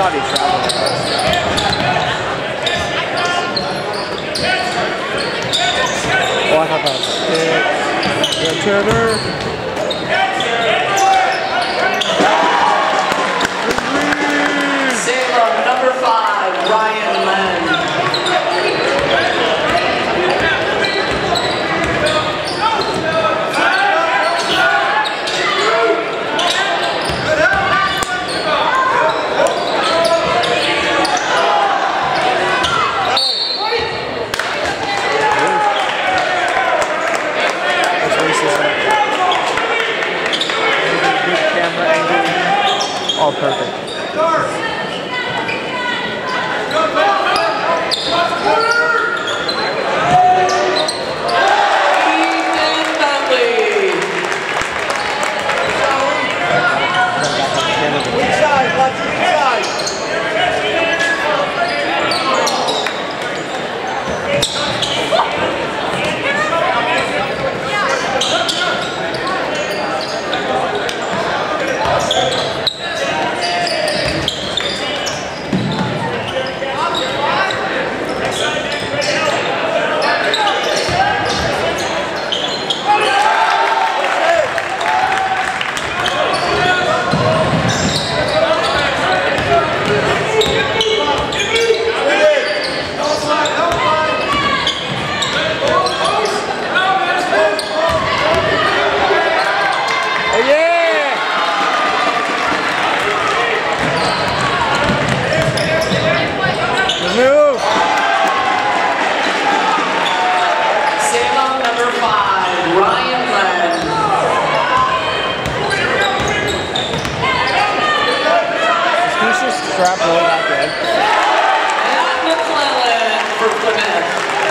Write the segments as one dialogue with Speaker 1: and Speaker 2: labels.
Speaker 1: thought he traveled with us. Oh, I thought that was a kick. Turner.
Speaker 2: Salem, number 5, Ryan Len.
Speaker 1: All perfect. Crap, roll back in.
Speaker 2: And McClellan for Plymouth.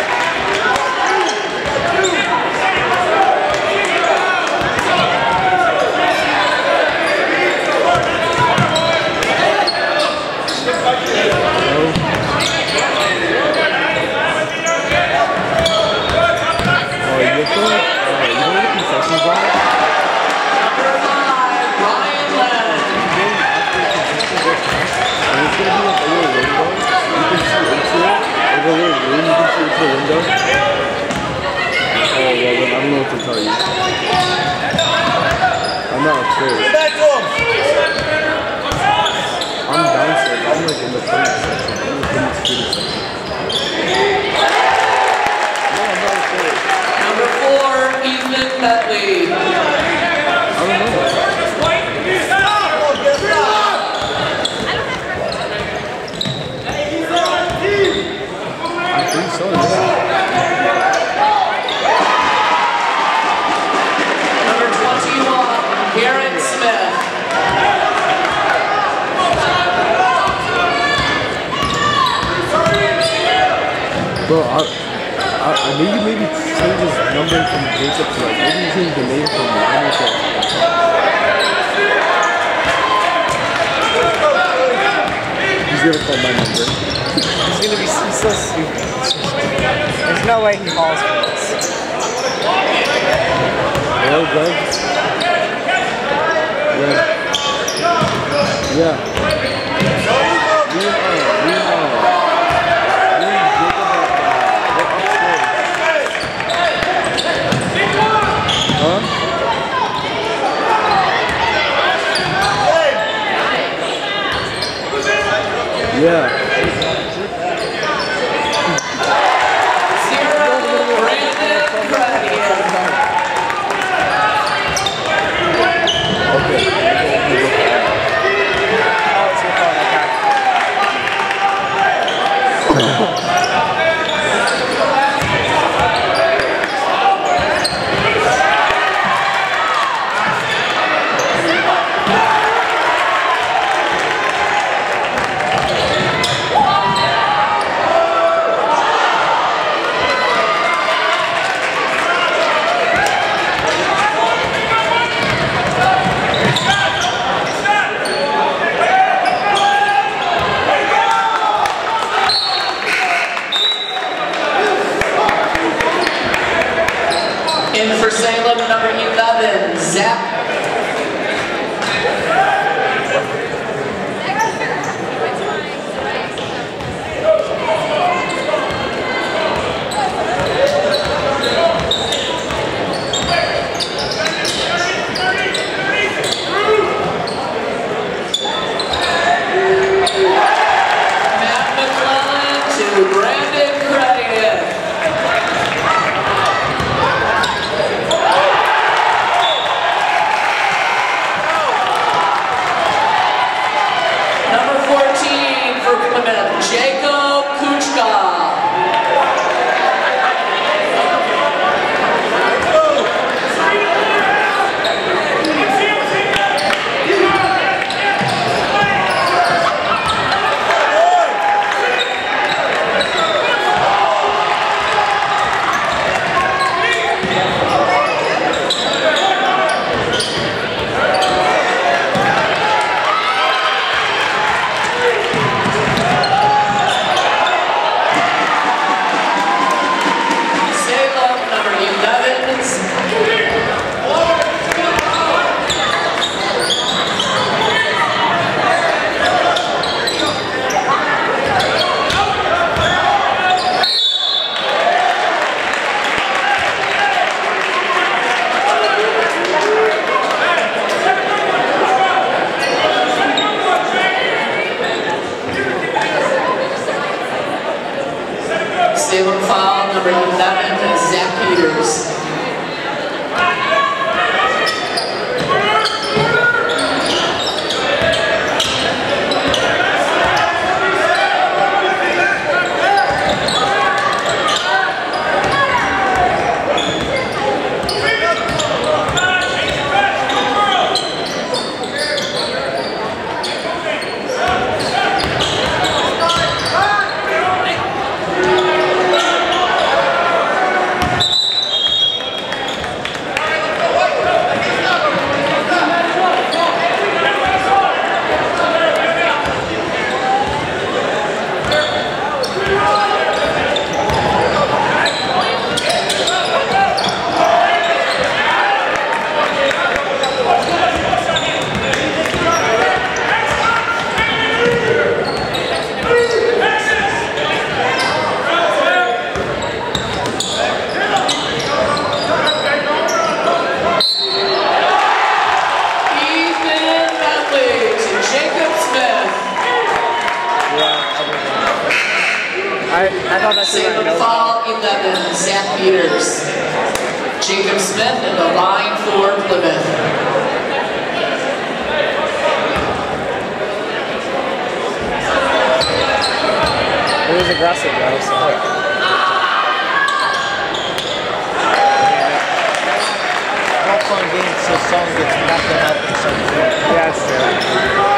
Speaker 1: I'm not upstairs. I'm downstairs. I'm like in the front section. I'm in the student section. No, I'm not upstairs.
Speaker 2: Number 4, Ethan Petley.
Speaker 1: I don't know. I think so.
Speaker 2: Number 21, Garrett Smith.
Speaker 1: Bro, I think you maybe change his number from Jacob to like, maybe you change the name from Ryan to he's gonna call my number.
Speaker 3: He's gonna be so stupid. There's no way he calls for this.
Speaker 1: Hello, Greg? Yeah. Huh? Yeah.
Speaker 3: I thought that's
Speaker 2: Salem
Speaker 3: what I
Speaker 2: Fall 11, St. Peters. Jacob Smith in the line for Plymouth.
Speaker 3: It was aggressive, though. So.
Speaker 4: All fun games till someone gets nothing up and something.
Speaker 3: Yeah, that's true.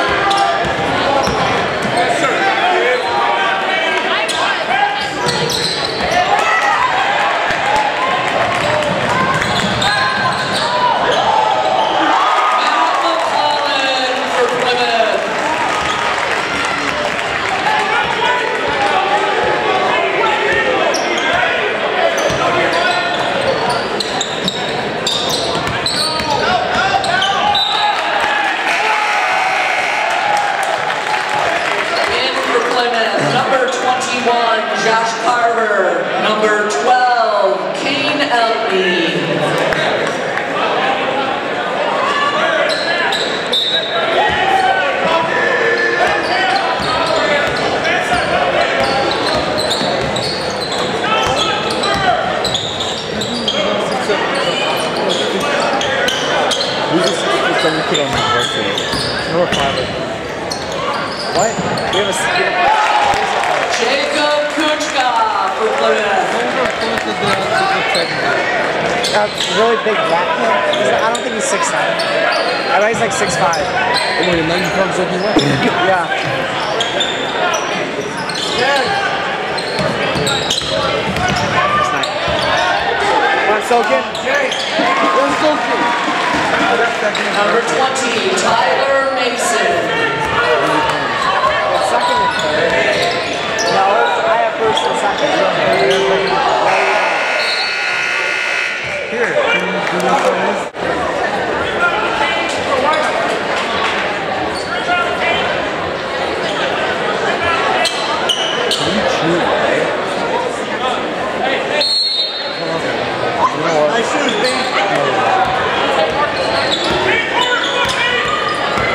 Speaker 2: Josh Carver, number 12, Kane Eltley.
Speaker 1: Who's the 67 kid on the varsity?
Speaker 3: North Harvard. What? We have a...
Speaker 2: Jacob Kuchka for Plymouth.
Speaker 3: Really big black kid. I don't think he's 6'9". I bet he's like 6'5".
Speaker 1: Oh, wait, 90 pounds like he went.
Speaker 3: Yeah. Want soaking?
Speaker 1: Let's go, kid.
Speaker 2: Number 20, Tyler Mason.
Speaker 3: Second and third. No, I have first and second.
Speaker 1: Here, can you do this on this? Can you chew, right? You know what?
Speaker 4: My shoes, babe.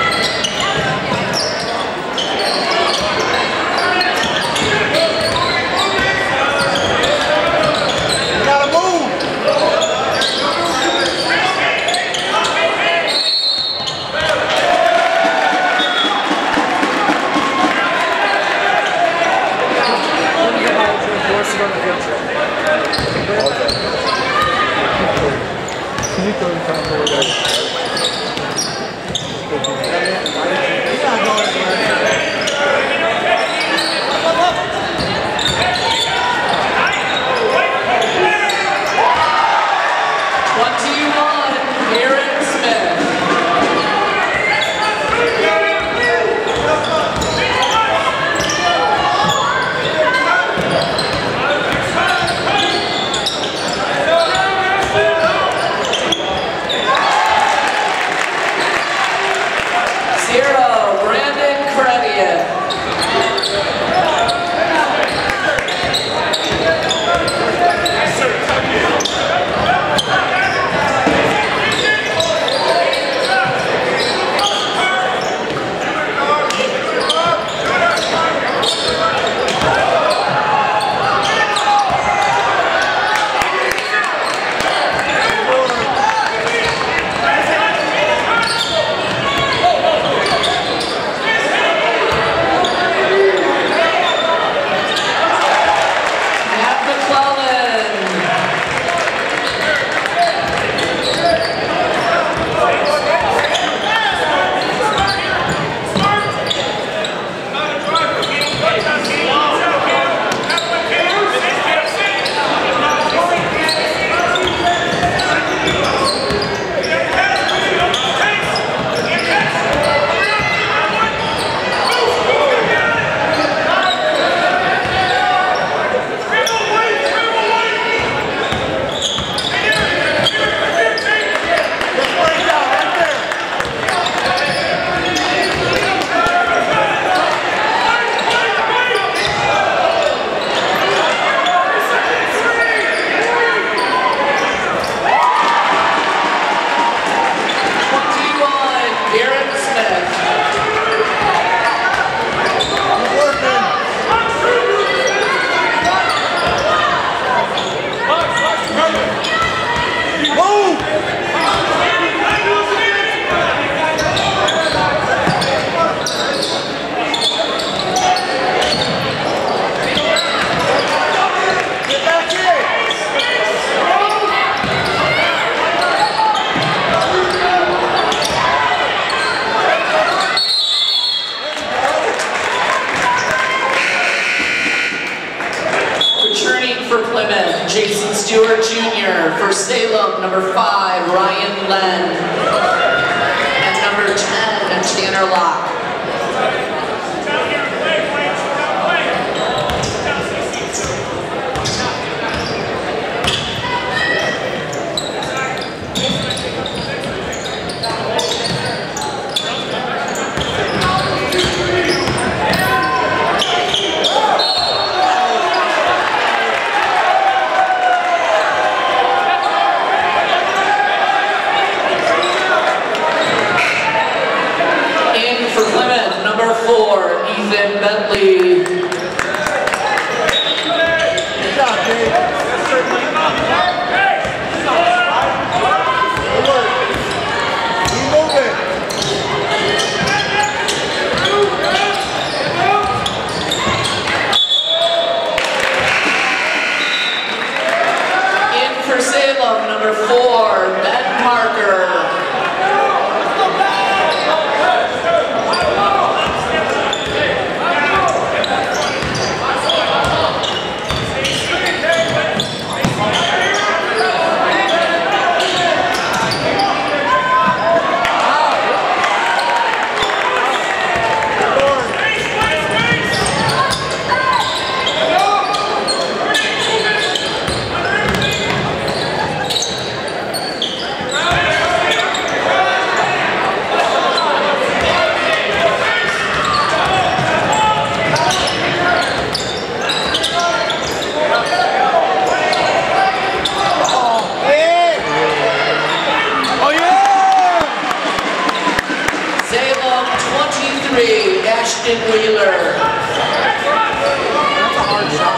Speaker 2: 23, Ashton Wheeler.
Speaker 3: That's a hard shot.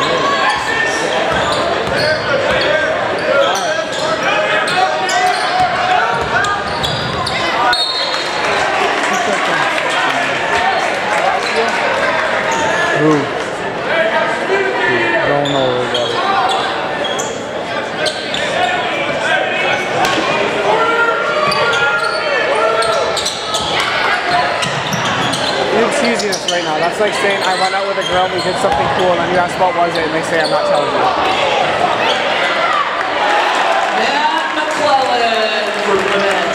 Speaker 1: Who? Don't know who that
Speaker 3: You're excusing us right now. That's like saying I went out with a girl, we did something cool, and you ask what was it, and they say I'm not telling you.
Speaker 2: Matt McClellan for Plymouth.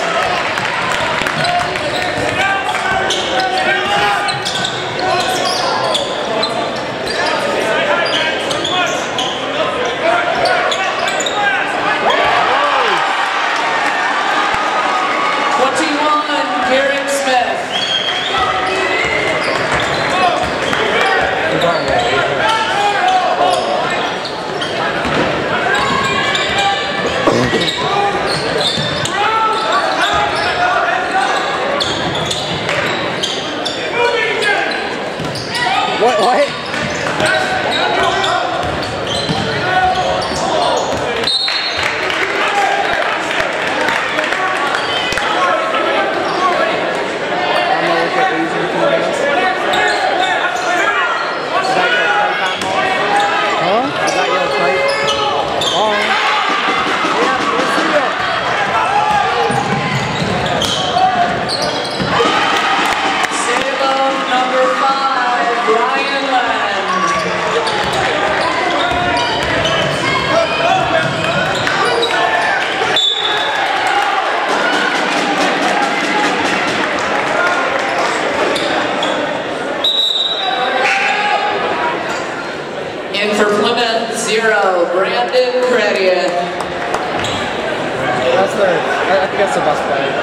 Speaker 3: What?
Speaker 2: For Plymouth, 0, Brandon Credian.
Speaker 3: I think that's the best player.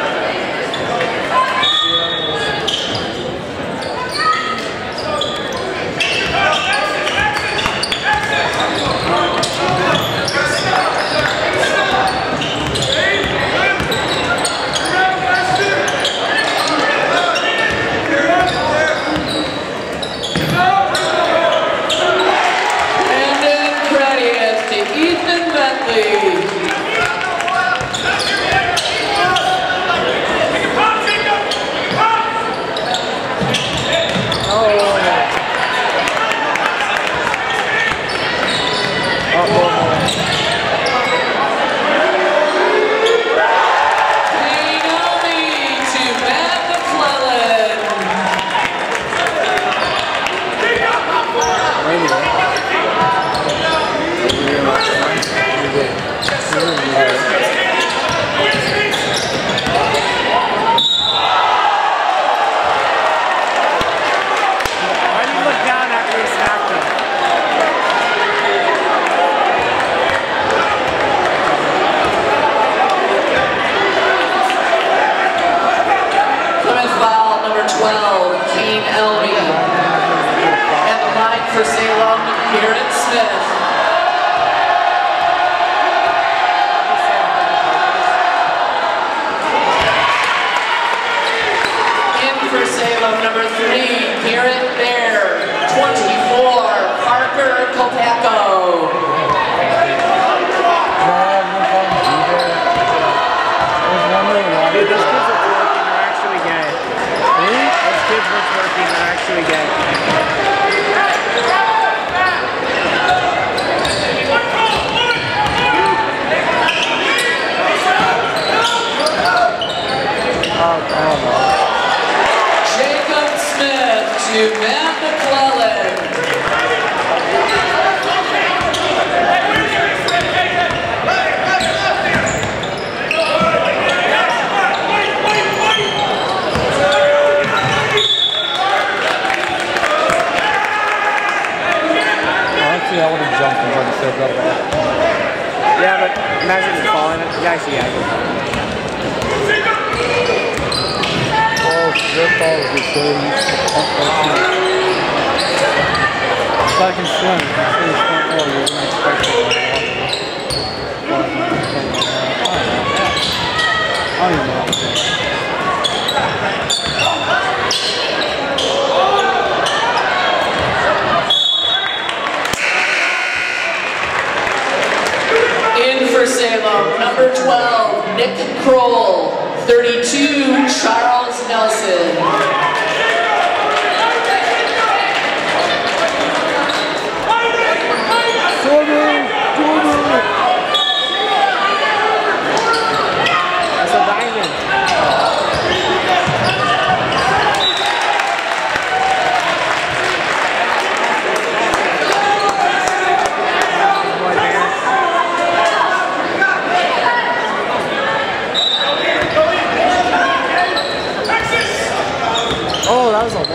Speaker 2: For Salem, Garrett Smith. In for Salem, number 3, Garrett Bear. 24, Parker Kopaco.
Speaker 3: Dude, those kids are twerking, they're actually gay. Those kids were twerking, they're actually gay.
Speaker 2: Jacob Smith to Matt McClellan.
Speaker 1: Honestly, I would have jumped and tried to set up that.
Speaker 3: Yeah, but imagine it falling. Yeah, I see.
Speaker 1: Oh, your ball is the same. If I can swim, you're going to expect it. I don't even know.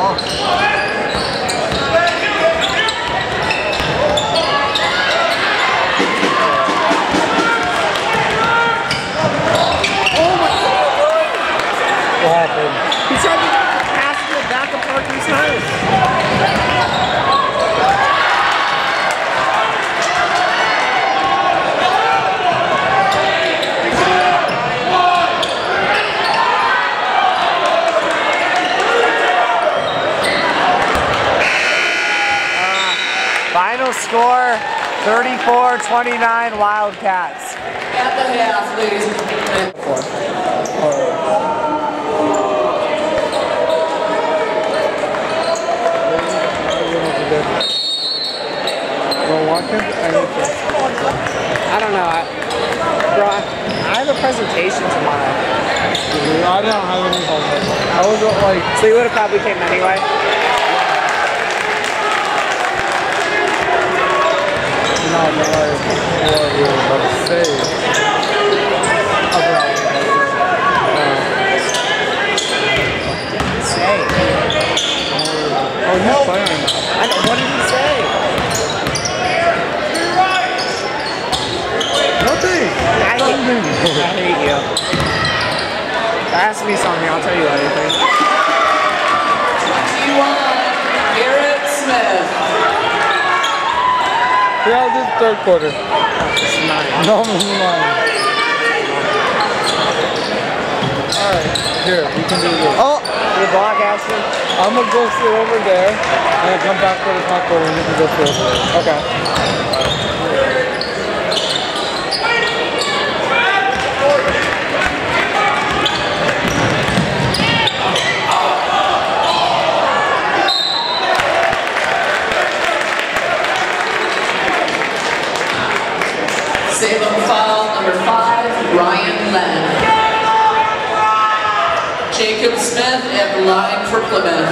Speaker 4: off. What happened?
Speaker 3: He tried to pass it back to Parker's house. Final score, 34-29 Wildcats.
Speaker 2: At the half, ladies and gentlemen.
Speaker 3: I don't know. Bro, I have a presentation tomorrow.
Speaker 1: I don't have any homework. I was like,
Speaker 3: So you would have probably came anyway?
Speaker 1: no, but like, what you were about to say.
Speaker 3: Say.
Speaker 1: Oh, he's playing now.
Speaker 3: I know, what did he say?
Speaker 1: Nothing.
Speaker 3: I hate you. Ask me something, I'll tell you anything.
Speaker 2: 21, Garrett Smith.
Speaker 1: Yeah, I'll do the third quarter.
Speaker 3: It's 9.
Speaker 1: No, I'm lying. Alright, here, we can do this.
Speaker 3: Oh! Your block, Ashton?
Speaker 1: I'm gonna go sit over there, and I'll come back for the top quarter, and you can go sit over there.
Speaker 3: Okay.
Speaker 2: Salem foul number 5, Ryan Lennon. Jacob Smith at the line for Plymouth.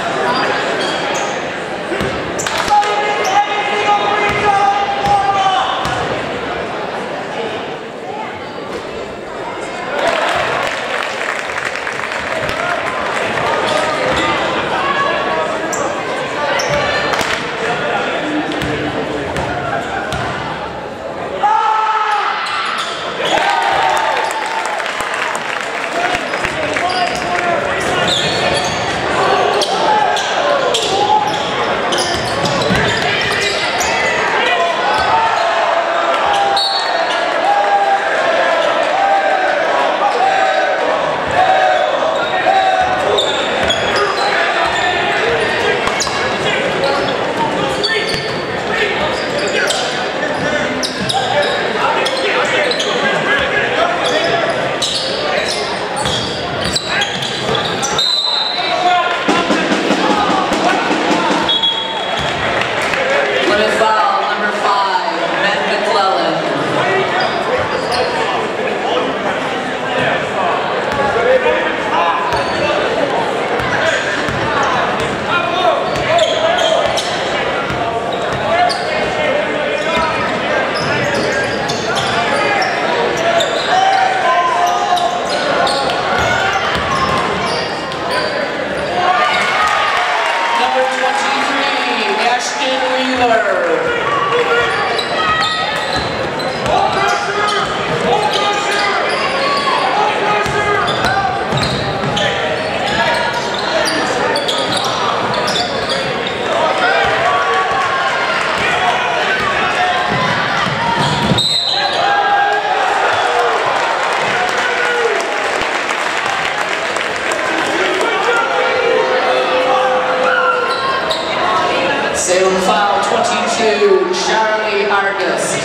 Speaker 2: Salem foul 22, Charlie Argus.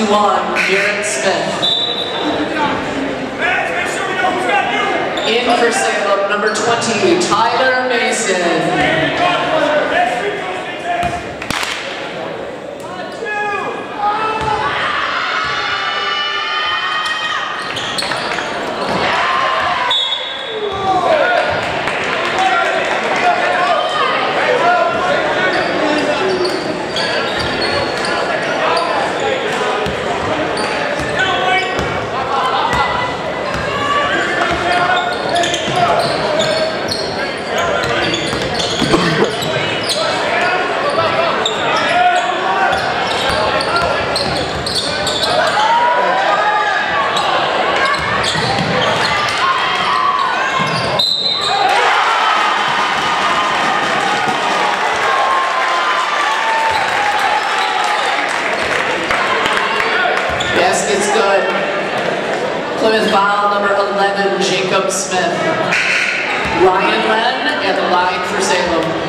Speaker 2: 21, Garrett Smith. In for Salem, number 20, Tyler Mason. Basket's good. Plymouth foul number 11, Jacob Smith. Ryan Len at the line for Salem.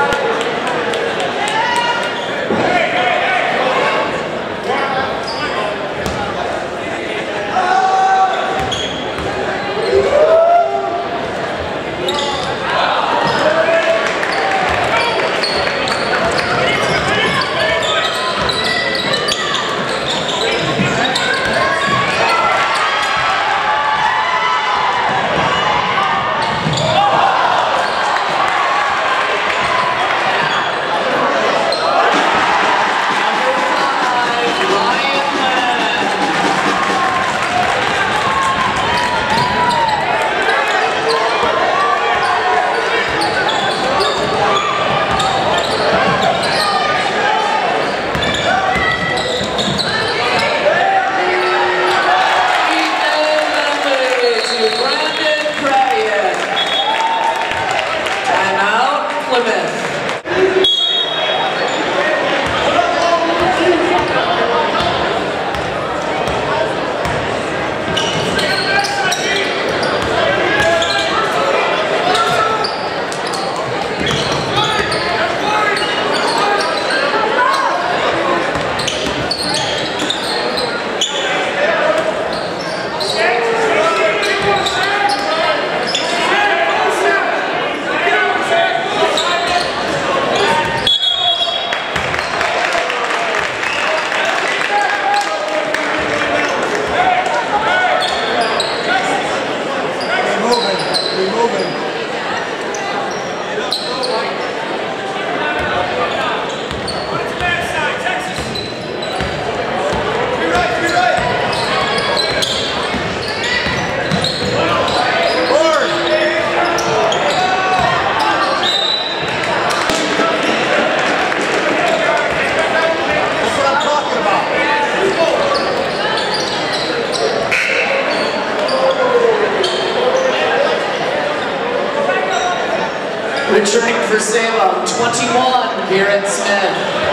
Speaker 2: Returning for Salem, 21, Garrett Smith.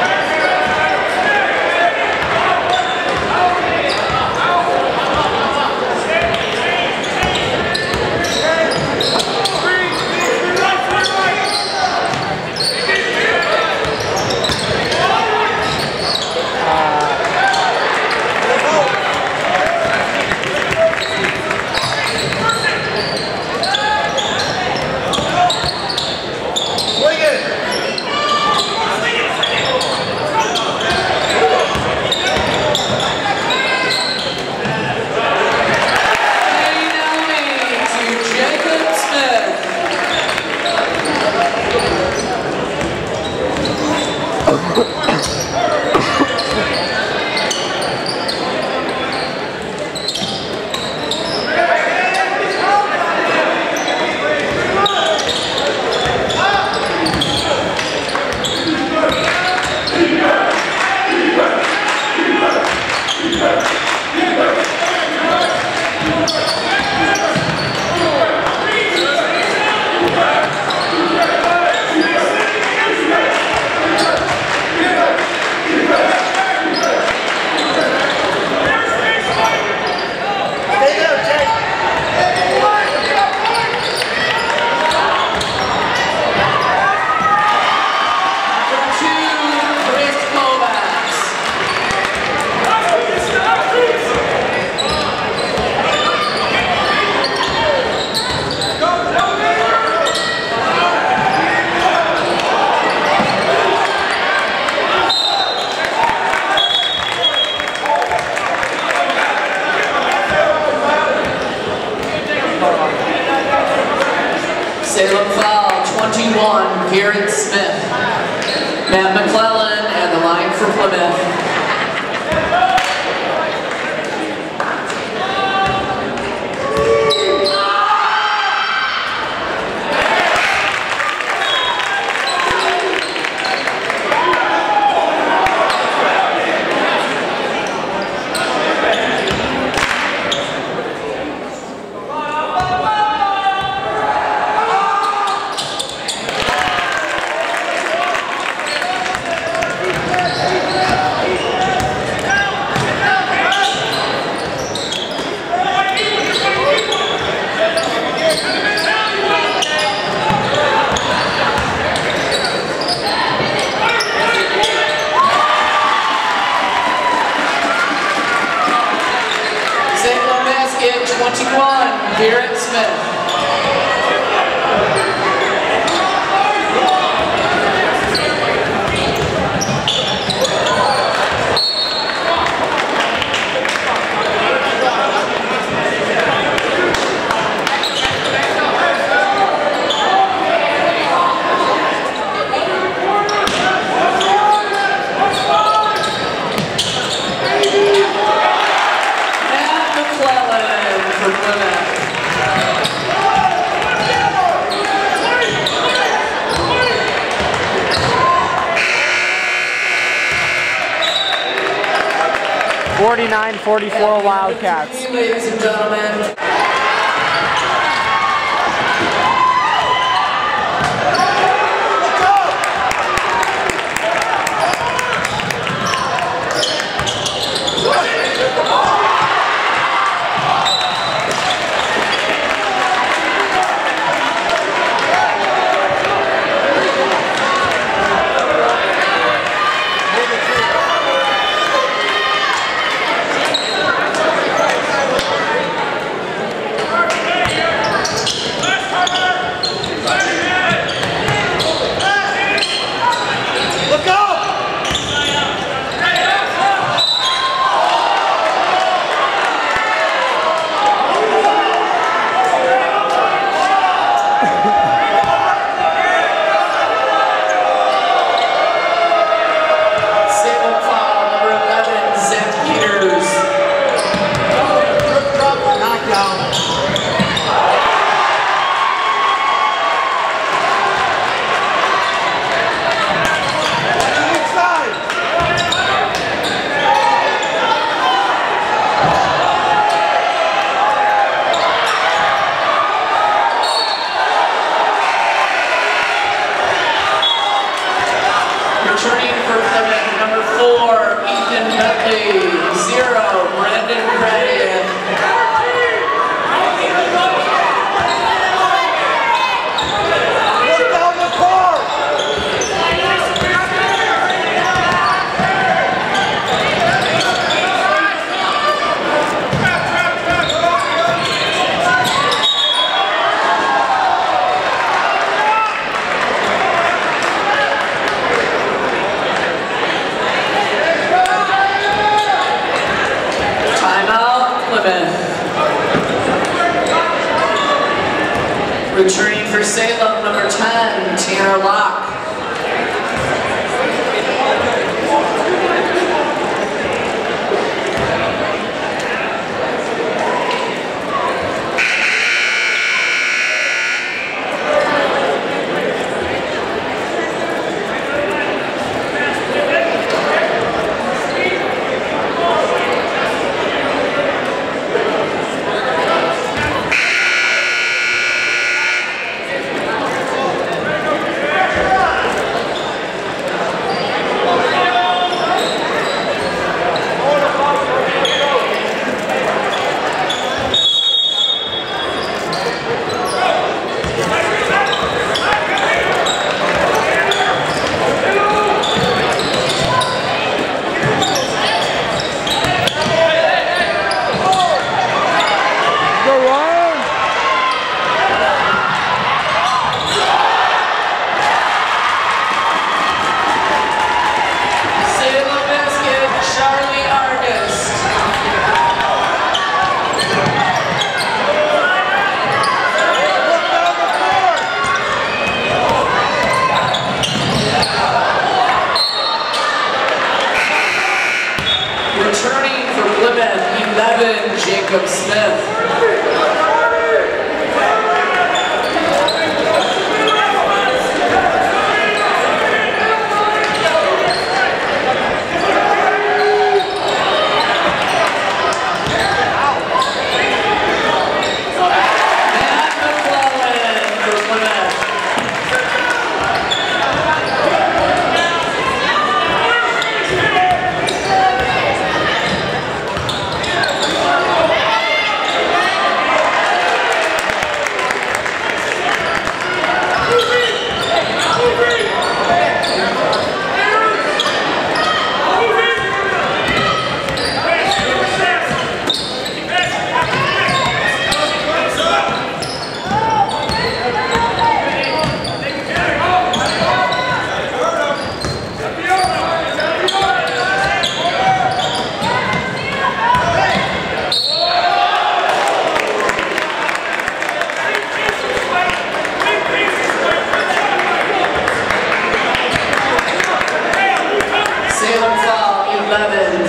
Speaker 2: Garrett Smith. Matt McClellan at the line for Plymouth. Garrett Smith. Matt McClellan for Plymouth.
Speaker 3: 49-44 Wildcats.
Speaker 2: Ladies and gentlemen. Returning for Plymouth, number 4, Ethan Bentley. 0, Brandon Cradian. Returning for Salem, number 10, Tanner Locke.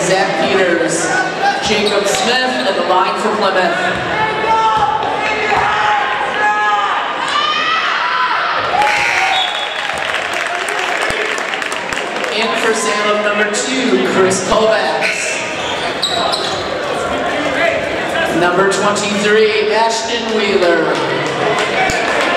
Speaker 2: Zach Peters. Jacob Smith at the line for Plymouth. In for Salem, number 2, Chris Kovacs. Number 23, Ashton Wheeler.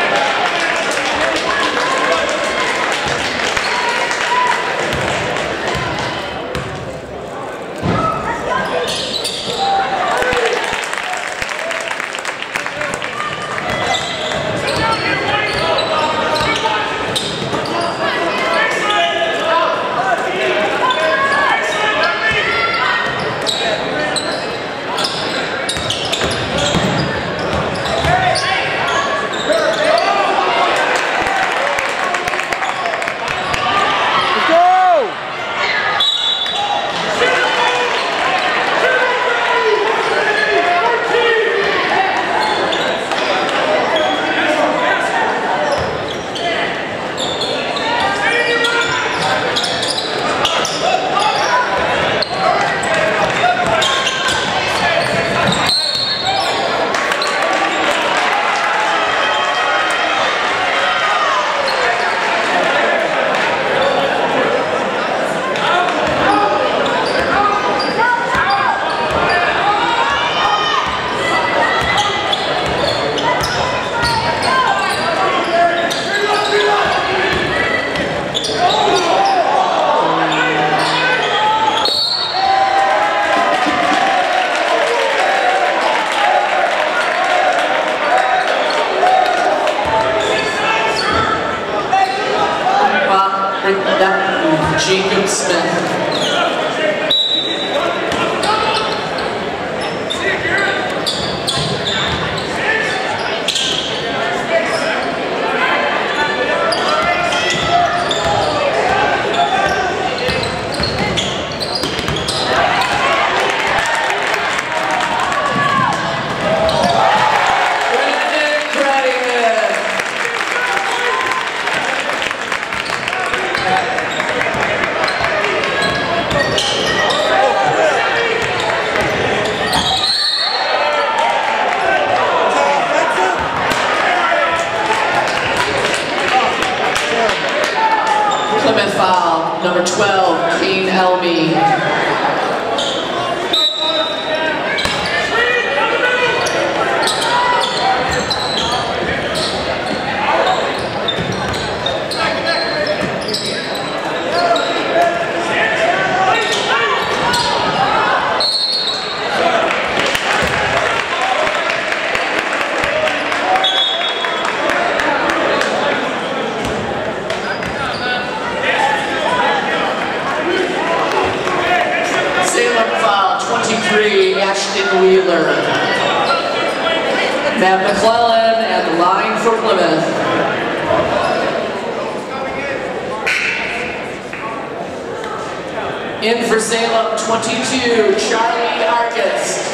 Speaker 2: Jacob Smith. Plymouth foul, number 12, Kane Elby. Ashton Wheeler. Matt McClellan at the line for Plymouth. In for Salem, 22, Charlie Argus.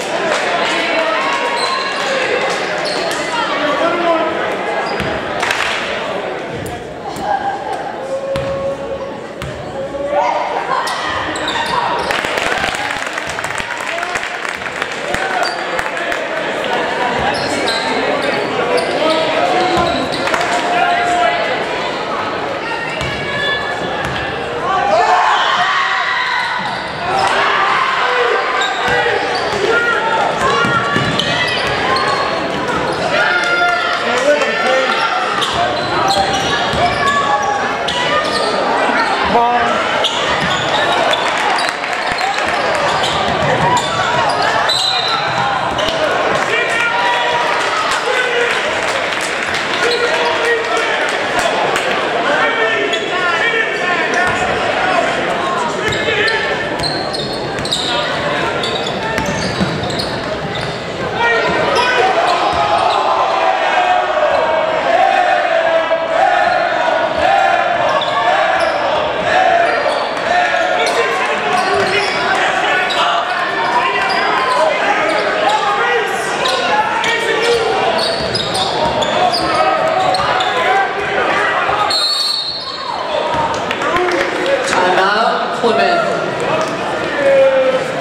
Speaker 2: Plymouth.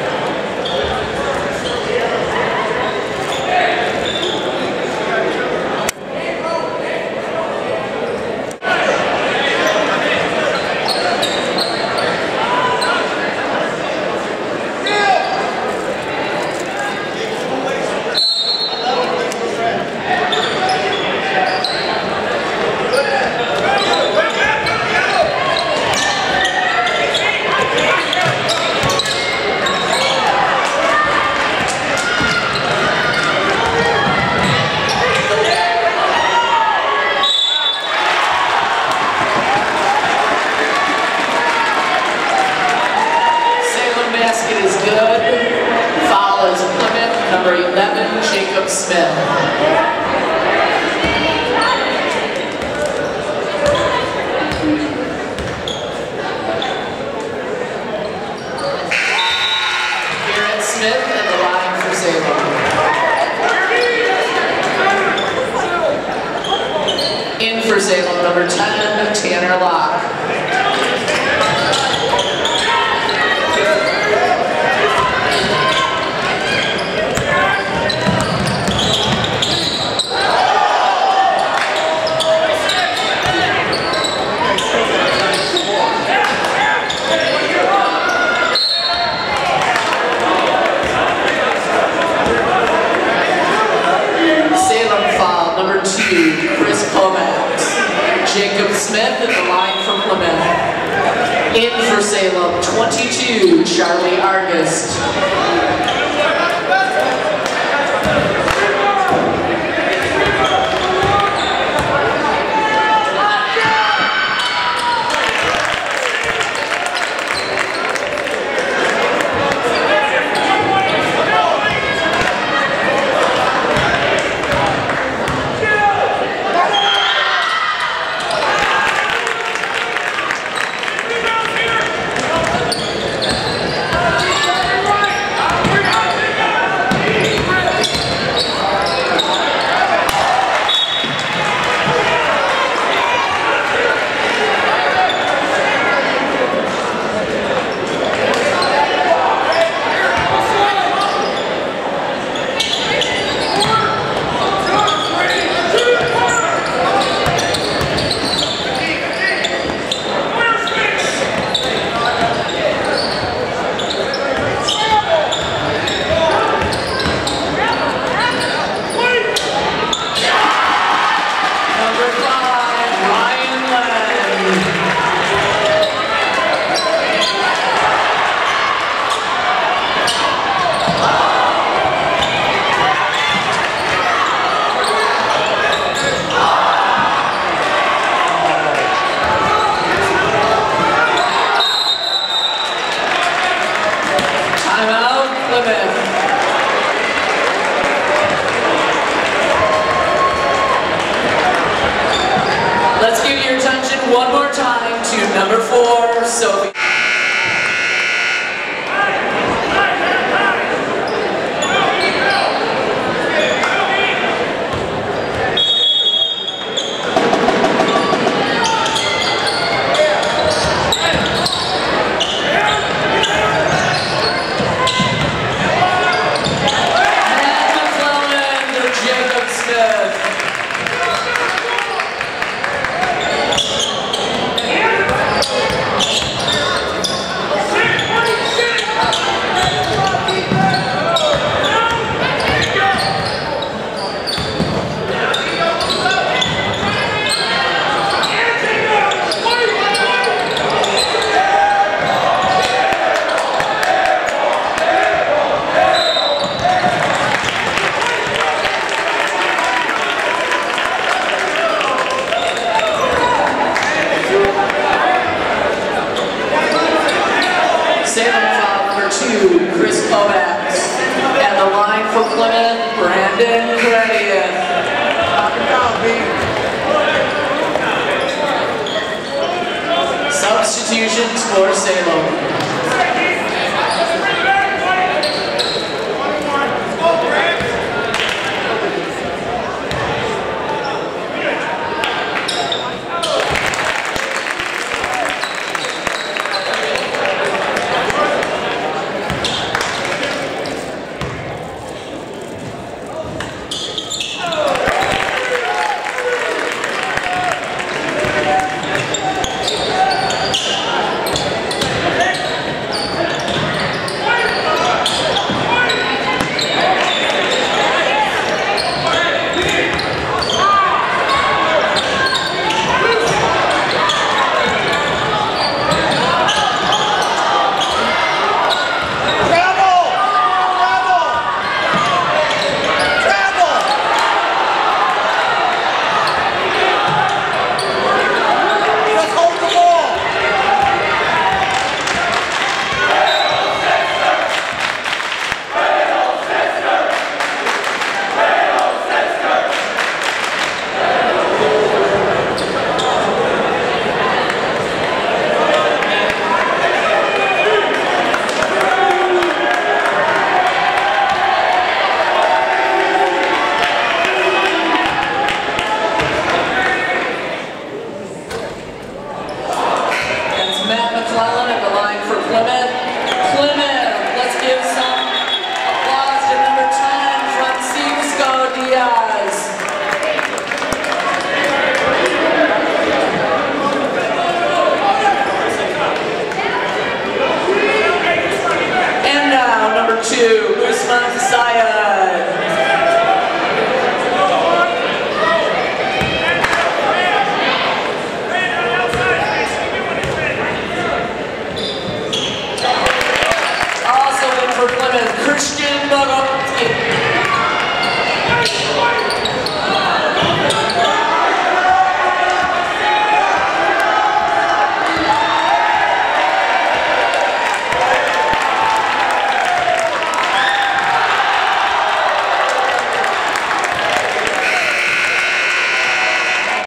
Speaker 2: Jacob Smith. Smith and the line for Salem. In for Salem, number 10, Tanner Locke. Number 2, Chris Kovacs. Jacob Smith at the line for Plymouth. In for Salem, 22, Charlie Argist. Let's give your attention one more time to number 4, Sophie. Chris Kovacs, and the line for Plymouth, Brandon Gradian. Substitutions for Salem.